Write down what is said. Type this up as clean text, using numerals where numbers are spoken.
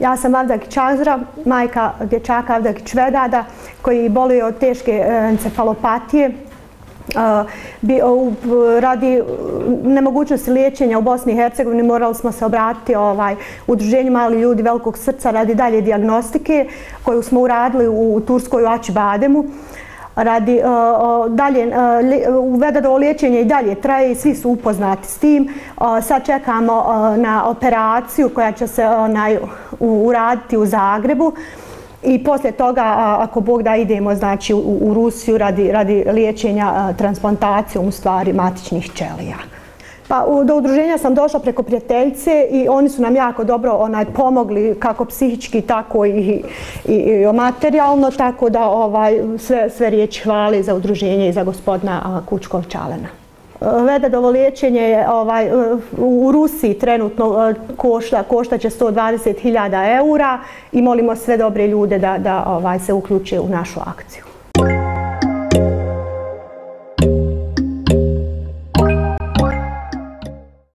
Ja sam Avdagić Azra, majka dječaka Avdagić Vedada koji boluje od teške encefalopatije. Radi nemogućnosti liječenja u Bosni i Hercegovini morali smo se obratiti Udruženju Mali ljudi velikog srca radi dalje dijagnostike koju smo uradili u Turskoj u Acıbademu. Vedadovo liječenje i dalje traje i svi su upoznati s tim. Sad čekamo na operaciju koja će se uraditi u Zagrebu. I poslije toga, ako Bog da, idemo znači, u Rusiju radi liječenja transplantacijom u stvari matičnih ćelija. Pa do udruženja sam došla preko prijateljice i oni su nam jako dobro pomogli kako psihički, tako i materijalno, tako da sve riječi hvale za udruženje i za gospodina Kučkov-Čalena. Vedadovo liječenje je u Rusiji trenutno koštaće 120.000 eura i molimo sve dobre ljude da se uključe u našu akciju.